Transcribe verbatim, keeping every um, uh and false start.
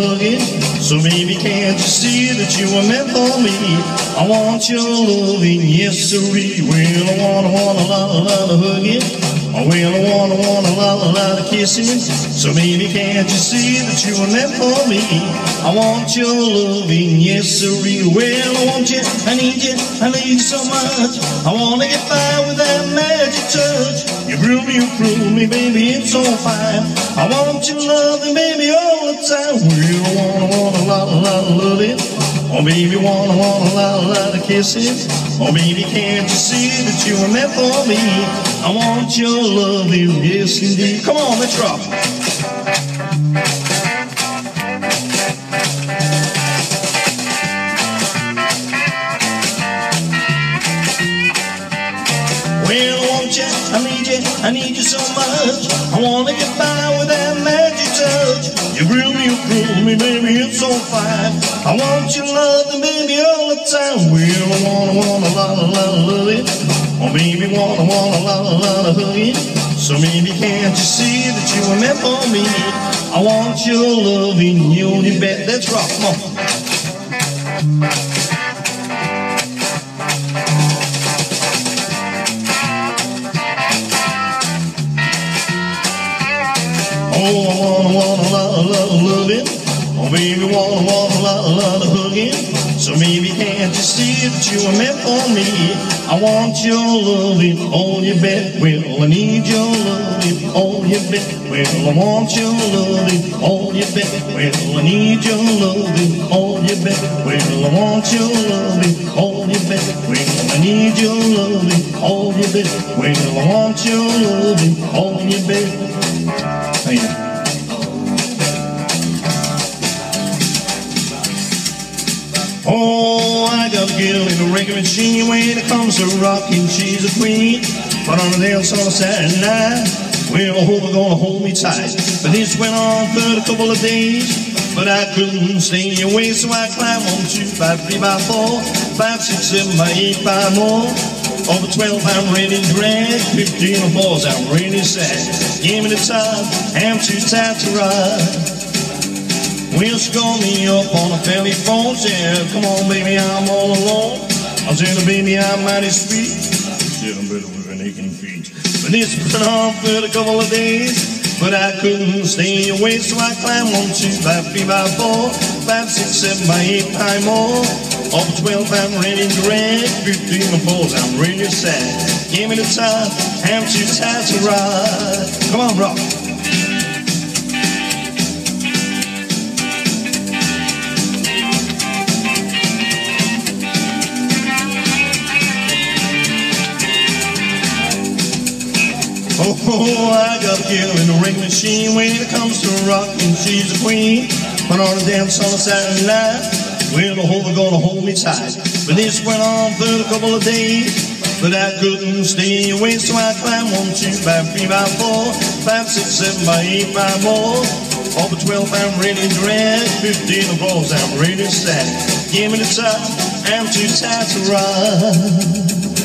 hugging. So baby, can't you see that you were meant for me? I want your loving, yes sirree. Well, I want, I want a lot, a lot of hugging. Well, I want, I want a lot, a lot of kissing. So baby, can't you see that you were meant for me? I want your loving, yes sirree. Well, I want you, I need you, I need you so much. I want to get by with that magic touch. You groove me, you groove me, baby, it's so fine. I want your loving, baby, all the time. Well, I want, I want a lot, a lot of loving. Oh, baby, want, I want a lot, a lot of kisses. Oh, baby, can't you see that you were meant for me? I want your loving, yes indeed. Come on, let's rock. Well, I want you, I need you, I need you so much. I wanna get by with that magic touch. You groove me, you groove me, baby, it's so fine. I want your loving, baby, all the time. Well, I want, I want a lot, a lot of loving. Oh, baby, want, I want a lot, a lot of hugging. So baby, can't you see that you were meant for me? I want your loving, you only bet. Let's rock, come on. Oh, I want, I want a lot, a lot of loving. Oh, baby, want, I want a lot, a lot of hugging. So maybe can't you see that you were meant for me? I want your loving, all you bet. Well, I need your loving, all you bet. Well, I want your loving, all you bet. Well, I need your loving, all you bet. Well, I want your loving, all you bet. Well, I need your loving, all you bet. Well, I want your loving, all you bet. Thank you. Oh, I got a girl in a reggae machine. When it comes to rocking, she's a queen. But on the dance on a Saturday night, well, I hope they're gonna hold me tight. But this went on for a couple of days, but I couldn't stay away, so I climbed on two by three by four, five, six, seven by eight by more. Over twelve, I'm ready to drag. Fifteen of balls, I'm ready to sad. Give me the time, I'm too tired to ride. Well, she called me up on a telephone, said, come on, baby, I'm all alone. I said, baby, I'm mighty sweet. She said, I'm better with an aching feet. But this went on for a couple of days, but I couldn't stay away, so I climbed on two by three by four, five, six, seven by eight by more. Over twelve, I'm ready to drag. Fifteen of balls, I'm ready to sad. Give me the time, I'm too tired to ride. Come on, rock. Oh, I got a girl in the ring machine. When it comes to rocking, she's a queen. But on the dance on a Saturday night, well, the whole are gonna hold me tight. But this went on for a couple of days, but I couldn't stay away, so I climbed on two by three by four, five, six, seven by eight by more. Over twelve, I'm ready to drag. Fifteen of balls, I'm ready to stack. Give me the time, I'm too tired to ride.